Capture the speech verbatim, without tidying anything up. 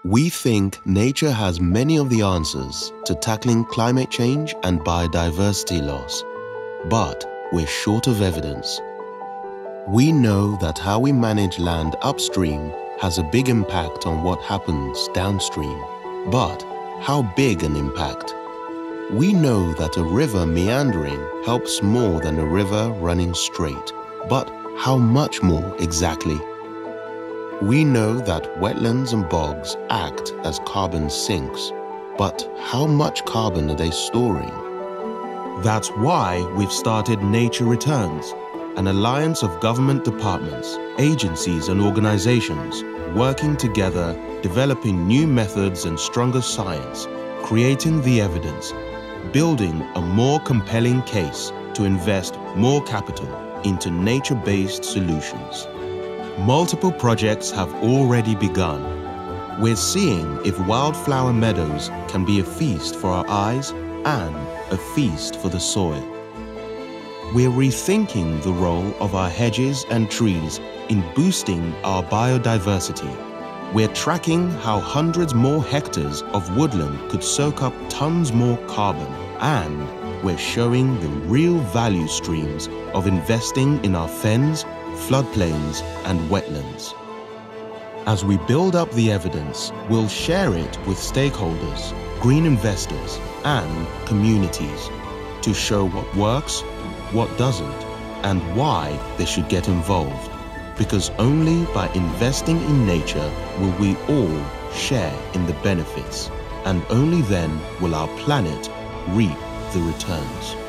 We think nature has many of the answers to tackling climate change and biodiversity loss, but we're short of evidence. We know that how we manage land upstream has a big impact on what happens downstream, but how big an impact? We know that a river meandering helps more than a river running straight, but how much more exactly? We know that wetlands and bogs act as carbon sinks, but how much carbon are they storing? That's why we've started Nature Returns, an alliance of government departments, agencies and organizations working together, developing new methods and stronger science, creating the evidence, building a more compelling case to invest more capital into nature-based solutions. Multiple projects have already begun. We're seeing if wildflower meadows can be a feast for our eyes and a feast for the soil. We're rethinking the role of our hedges and trees in boosting our biodiversity. We're tracking how hundreds more hectares of woodland could soak up tons more carbon, and we're showing the real value streams of investing in our fens, floodplains and wetlands. As we build up the evidence, we'll share it with stakeholders, green investors and communities to show what works, what doesn't, and why they should get involved. Because only by investing in nature will we all share in the benefits, and only then will our planet reap the returns.